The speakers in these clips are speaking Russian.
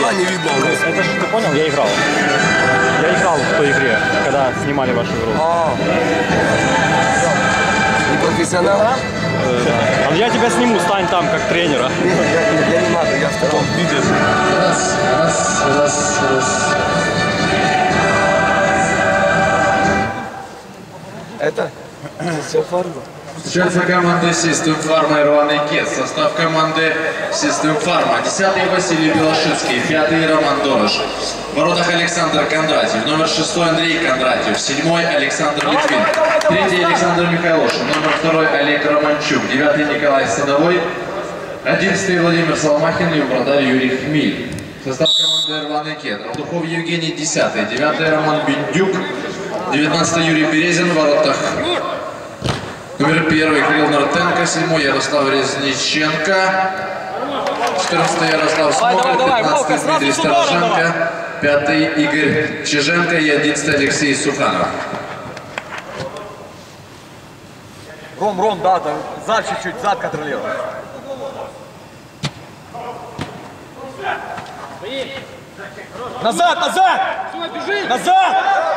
лица не видно. Это же, ты понял, я играл. Я играл в той игре, когда снимали вашу игру. Не профессионал? А я тебя сниму, стань там как тренера. Нет, я не надо, я в таком виде. Раз. Это? Все фарма. Встречается команда System Pharma и Рваный Кет. Состав команды System Pharma. 10-й Василий Белошицкий, 5-й Роман Дорож. В воротах Александр Кондратьев, номер 6 Андрей Кондратьев, 7-й Александр Литвин, 3-й Александр Михайлошин, номер 2 Олег Романчук, 9-й Николай Садовой, 11-й Владимир Соломахин и вратарь Юрий Хмиль. Состав команды Рваный Кет. Алтухов Евгений, 10-й, 9-й Роман Бендюк, 19-й Юрий Березин, в воротах номер 1 Кирилл Нартенко, 7-й Ярослав Резниченко, 14-й Ярослав Смоголь, 15-й Дмитрий Стороженко, 5-й Игорь Чиженко и 11-й Алексей Суханов. Ром, да, зад чуть-чуть, зад контролируй. Назад! Все, бежи! Назад!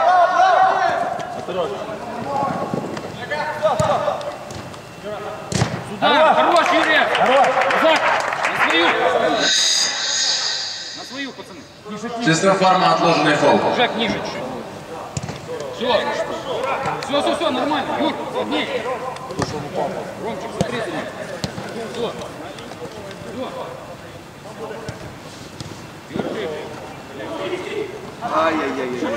Сюда! Хорош, Юрий! Назад! На свою, пацаны! System Pharma отложенный фол. Жек, ниже чуть-чуть. Все, нормально. Юр, сильней. Ромчик, смотри за ним. Все. Держи. Ай-яй-яй.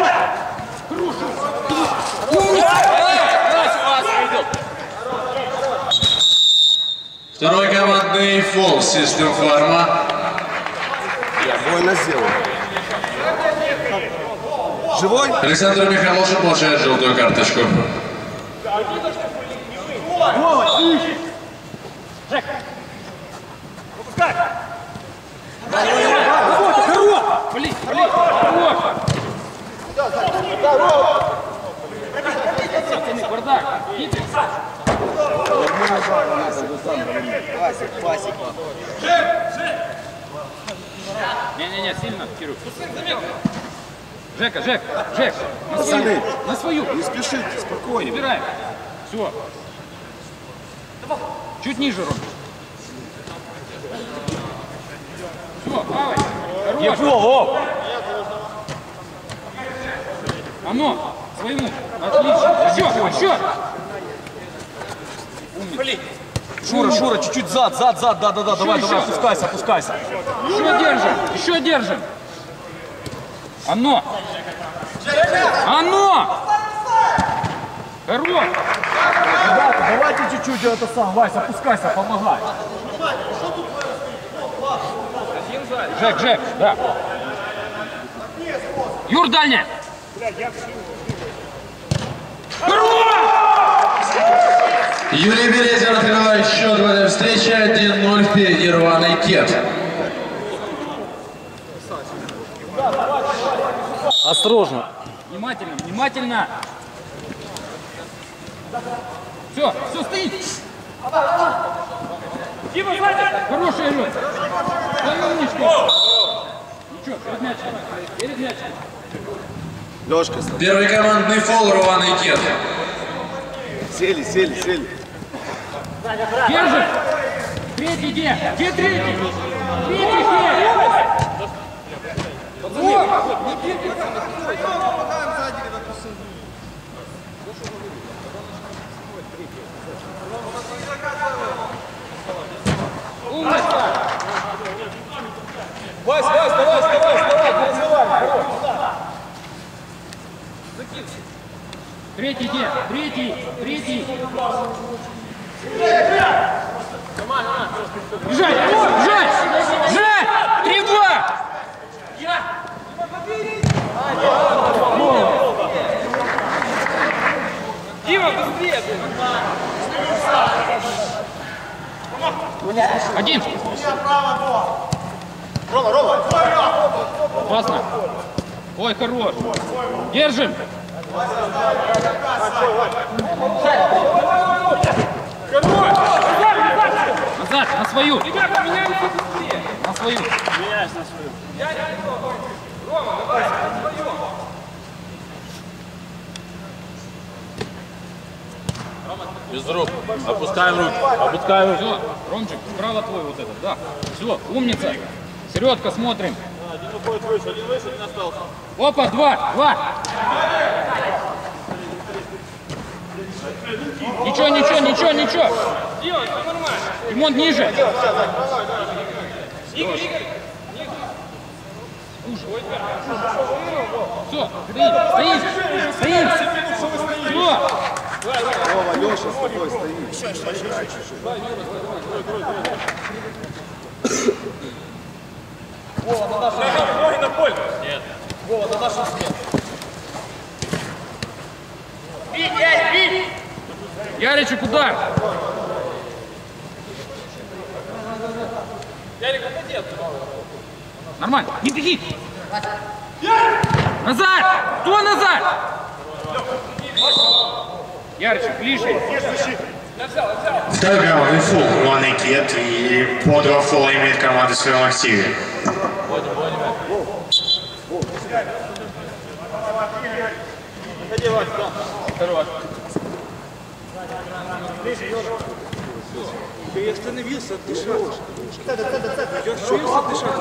Второй командный фол System Pharma. Больно сделал. Живой? Александр Михайлошин получает желтую карточку. Жек. Выпускай! Блин, хорош. Пацаны, бардак. Видите? Классик. Не, сильно, Кирилл. Жек, на свою. Не спешите, спокойно. Перебираем. Все. Чуть ниже, Ром. Все, давай. Хорош. Оно, своему. Отлично. Еще. Шура, чуть-чуть зад, да, давай, опускайся. Еще держим. Оно. Хорош. Ребята, давайте чуть-чуть это сам, Вась, опускайся, помогай. Жек, да. Юр, дальняя. Юрий Березин открывает счет в этой встрече. 1-0 впереди Рваный Кет. Осторожно. Внимательно. Все, стоит. Дима, хорошая игра. Ничего, перед мячиком. Лёшка. Первый командный фол Рваный Кет. Сели. Держи. Третий где? Где третий? Третий где? Умница! Вась, давай, не развивай, Третий где? Третий. Бежать! 3-2! Дима, быстрее! Один! Рома! Опасно! Ой, хорош! Держим! Назад, на свою! Ребята, меняемся быстрее! На свою. Меняюсь на свою. Без рук. Опускаем руки. Опускаем руки. Все, Ромчик, справа твой вот этот, да. Все, умница. Середка, смотрим. Один уходит выше, один остался. Опа, два. Ничего. Делай, все нормально. Ремонт ниже. Игорь. Все, стоим. Все. Вова, Леша с тобой стоит. Вова, на нашем смене. Ноги на поле. Нет. Вова, на нашем смене. Бить! Яричек, удар. Ярик, отойди. Нормально. Не беги. Назад. Кто назад? Яричек, ближе. Второй командный фул, рваный кет, и по 2 фола имеет команда в своем активе. Ходи, Вась, да. Второй. Ты остановился отдышать. Я остановился отдышать.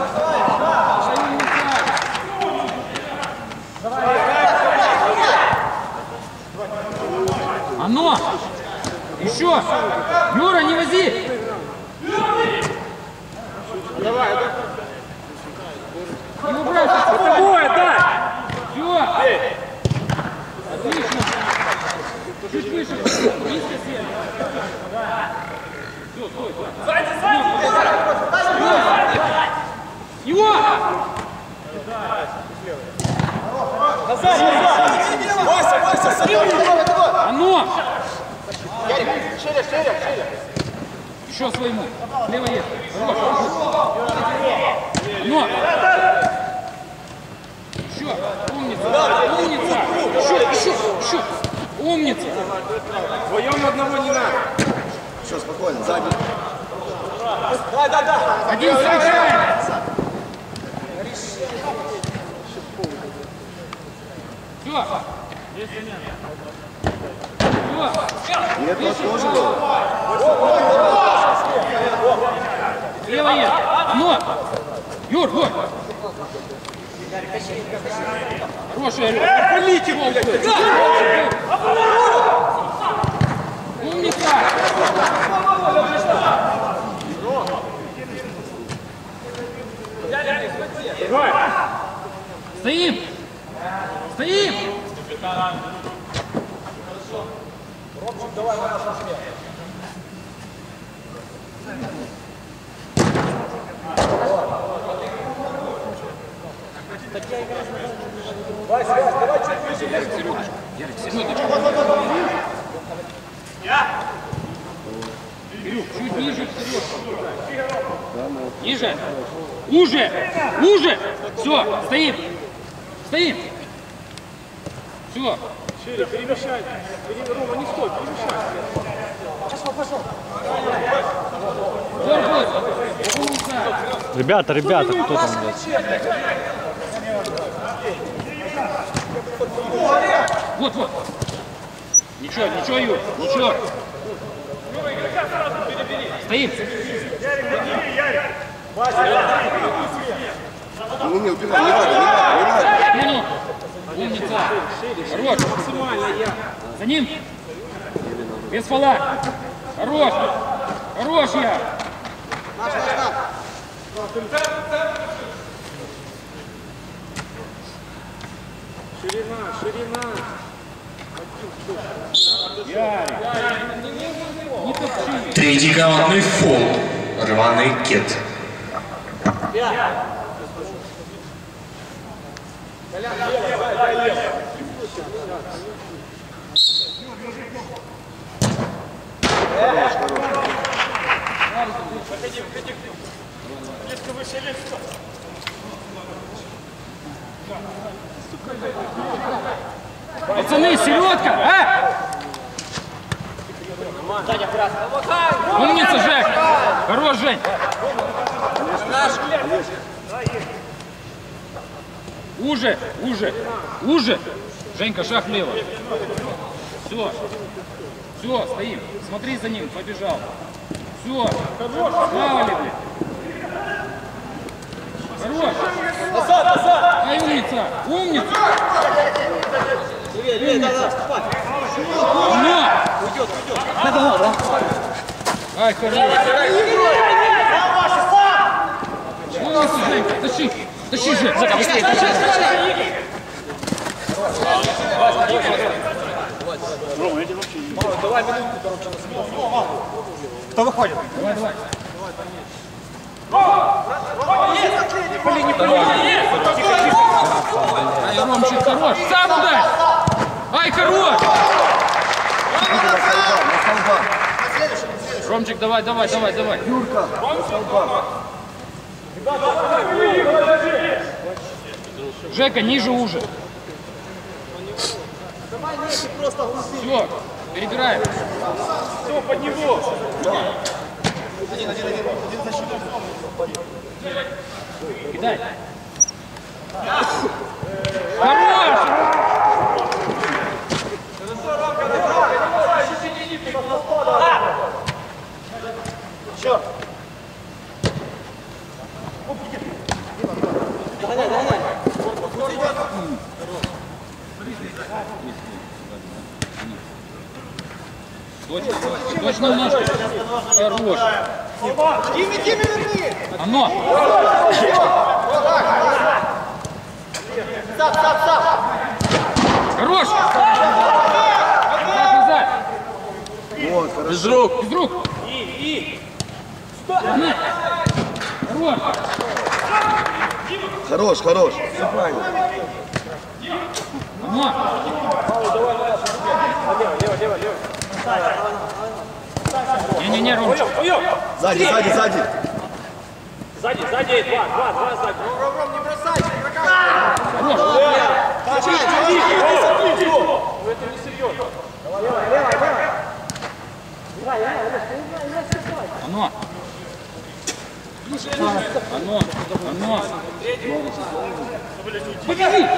Оно. Еще. Юра, не вози. Давай. Не убрайся. Ой, да. Все. Отлично. Чуть выше. Низко сел. Все, стой. Его! Назад. Вася, Оно! шире. Еще своему. Лево есть. Оно! Еще. Умница. Еще. Умница. Вдвоем одного не надо. Все, спокойно, сзади. Да. Один встречаем. Все. Нет, вот тоже был. Лево есть. Оно! Юр! Хорошая рука. Полите, блядь. Умница! Стоим! Ромчик, давай на нашу смену. Вася, давай чуть выше. Ярик, середочку. Кирюх, чуть ниже в середку. Ниже. Уже. Все, стоим. Все. Шире, перемещай. Рома, не стой, перемещай. Пошел. Ребята, кто там? Вот. Ничего, Юр, ничего. Стоим. Ну, не убегай, не надо. Ну, умница. Хорош. За ним. Без фола. Хорош я. Ширина. Не топчи. Третий командный фол, рваный кет. Пацаны, середка, а? Умница, Жек. Хорош, Жень. Уже, уже, уже. Женька, шаг влево. Все. Все, стоим. Смотри за ним, побежал. Все. Плавали, блин. Хорош. Ай, умница. Умница. Уйдет. Ай, хорош. Умница, Женька. Тащи. Тащи же. Жека, быстрее. Давай минутку, короче, на смену. Кто выходит? Давай. Ай, Ромчик, хорош. Сам ударь. Ай, хорош. Ромчик, давай. Юрка, Жека, ниже уже. Все, перебираем. Все, под него. Кидай. Хорош! Черт. Догоняй. Точно ножки. Хорош. Тими, верни. Оно. Сап. Хорош. Назад. вот, хорошо. Без рук. Хорош. Хорош. Все правильно. Оно. Не, Ромчик. Сзади. Сзади, два сзади. Ром, не бросай, Хорош. Ну это не серьезно. Оно. Побеги!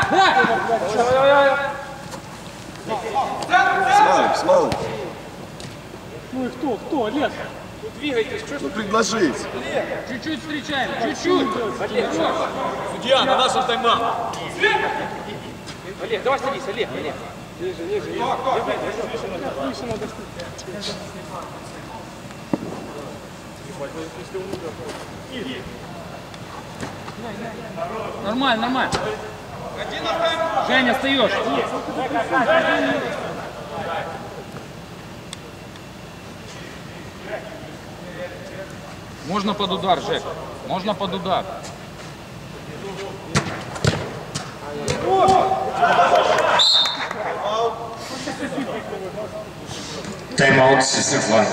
Смалый. Ну и кто? Олег. Ну двигайтесь, что ж Ну предложить. Чуть-чуть встречаем, чуть-чуть. Судья, на нашем тайм-аут. Олег, давай садись, Олег. Ниже. Нормально. Женя, остаешь. Можно под удар, Жек. Можно под удар. Тайм-аут System Pharma.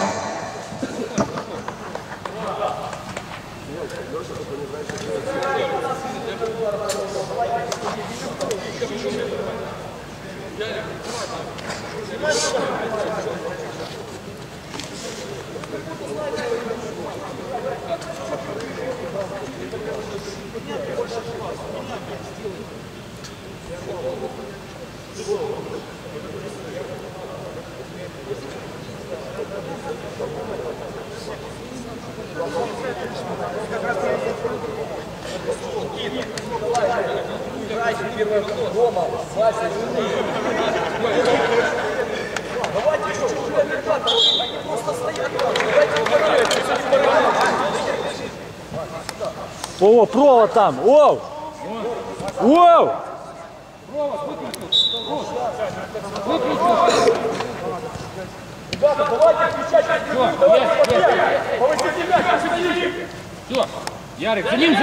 О, провод там! Оу! Оу! Все, Ярик, за ним!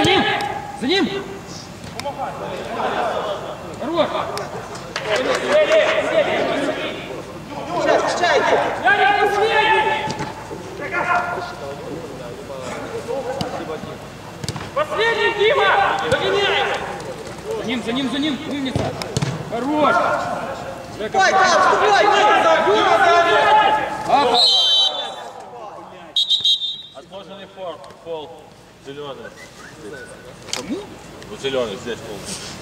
Хорош! Ярик, последний, Дима! Догоняем! За ним! Умница! Хорош! Ступай, Апа! Отложенный фол. Зеленый. Кому? Ну, зеленый здесь пол.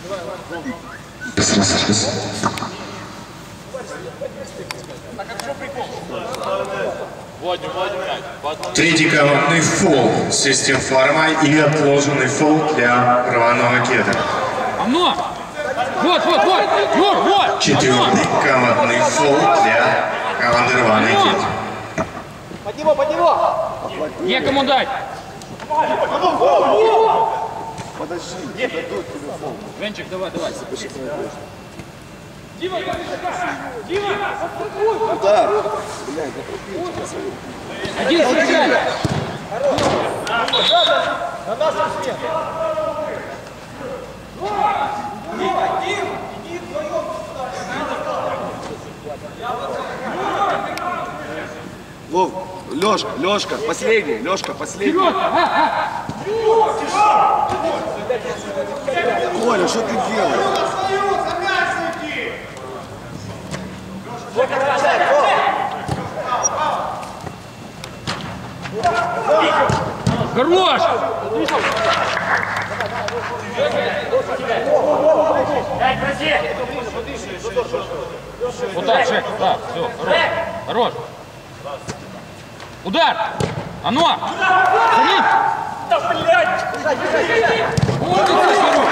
Третий командный фол систем фарма и отложенный фол для рваного кеда. Оно! Вот! Юр, вот! Четвертый командный фол для команды рваный кед. Под него! Некому дать! Подожди, дадут тебе фол. Женчик, давай! Удар. Один встречай! На нашу смену! Вов, Лёшка, последний, Вперед! Коля, что ты делаешь? Хорош! Вот так, Жек, да, все, хорош. Удар! Оно! За ним! Да, блядь! Умница, Серег!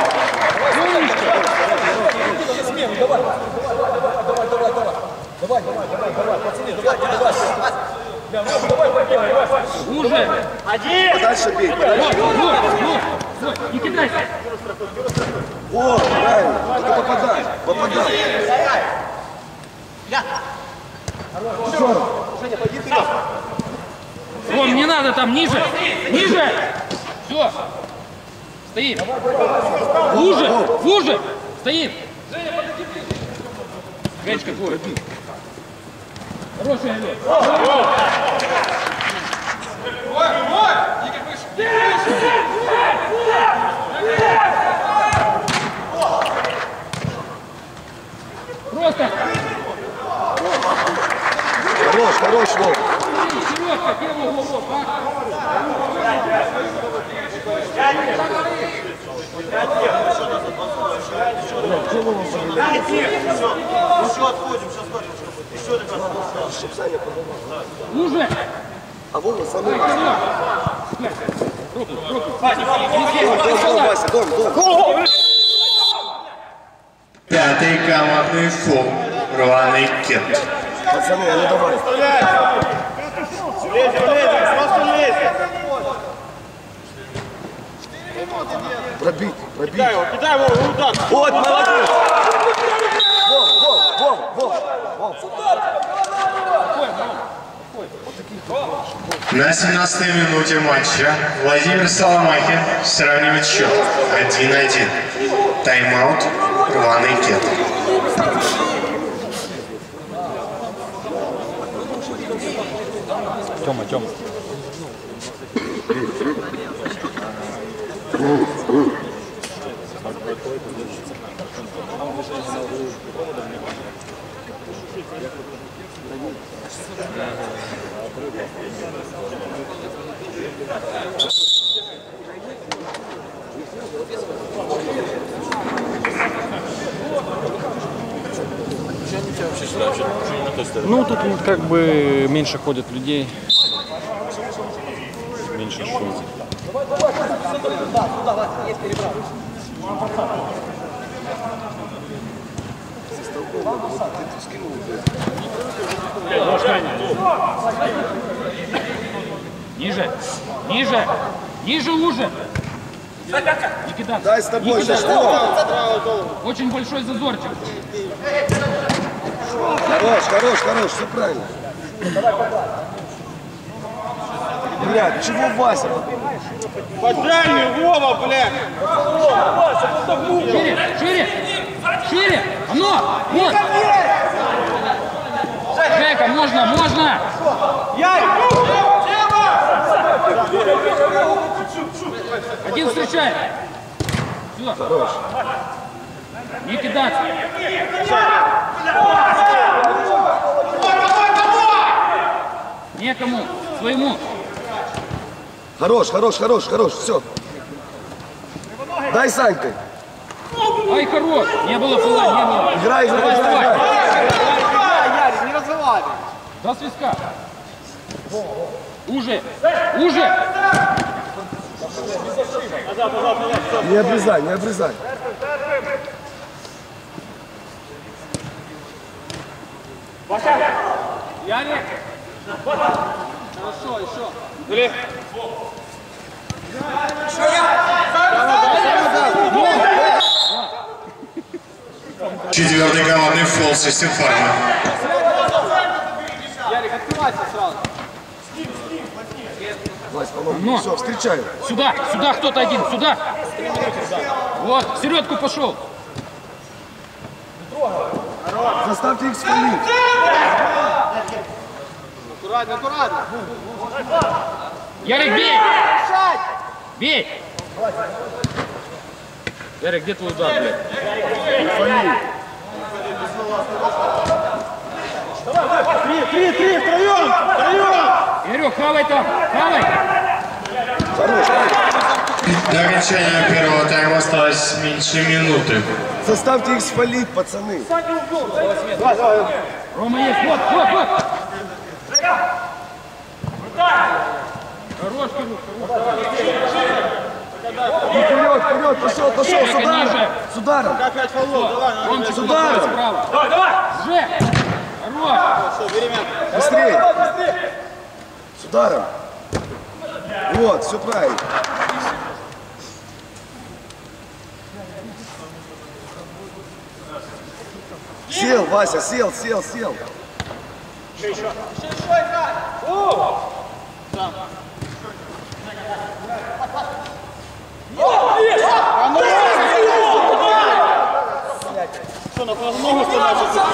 Давай, уже! Дальше бей. Вот, не кидайся! О, правильно, только попадай. Ром, не надо там, ниже! Все! Стоим! Хуже! Стоим! Женечка, твой! Хороший Олег! Просто! Хорош, Вов. Сережка, первый угол, Уже! А Вова самый. Руку. Дом, Вася, дом. Пятый командный фол рваный кед. Пацаны, ну давай. Пробить. Кидай его, удар! Вот, молодец. Вов. На 17-й минуте матча Владимир Соломахин сравнивает счет 1-1. Тайм-аут рваный кед. Тёма. Ну, тут как бы меньше ходят людей. Меньше шума. Ниже уже! Не кидаться! Дай с тобой, за что? Очень большой зазорчик! Хорош, все правильно. Блядь, чего Вася? Под дальний, Вова, блядь! Шире! Оно! Вот! Жека, можно! Один встречает! Все! Хорош. Не кидаться! Некому! Своему! Хорош, хорош, хорош, хорош, все. Дай Санька. Ай, хорош. Не было фола, не было. Играй, играй, играй, играй. Ярик, не развивай. До свистка. Уже. Уже. Не обрезай, не обрезай. Ярик. Хорошо, еще. Четвертый командный фол System Pharma. Ярик, открывайся сразу. Вась, помоги. Но. Все, встречаю. Сюда, сюда кто-то один, сюда. Вот, в середку пошел. Заставьте их спалить. Аккуратно, аккуратно. Ярик, бей! Бей! Ярик, где твой удар, блядь? Три, втроем! Игорек, хавай там, хавай! Хорош. До окончания первого тайма осталось меньше минуты. Заставьте их спалить, пацаны. Рома есть, вот! Хорош, Вперед, пошел, с Ярик, ударом. ниже. С ударом. Опять фолов, давай. Ромчик, С ударом. справа. Давай! Уже! Хорош! Все, бери мяч. Быстрее. С ударом. Вот, все правильно. Сел, Вася, сел. Что, на ногу становится?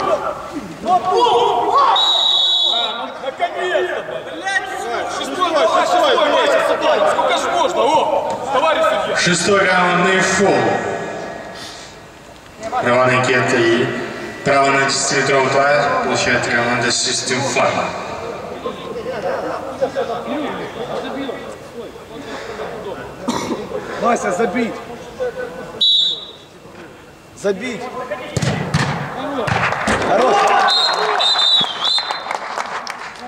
Сколько ж можно? О, товарищ судья. Шестой командный фол. Рваный кет и право на 10-метровый удар получает команда System Pharma. Вася, забить. Забить. Хорош.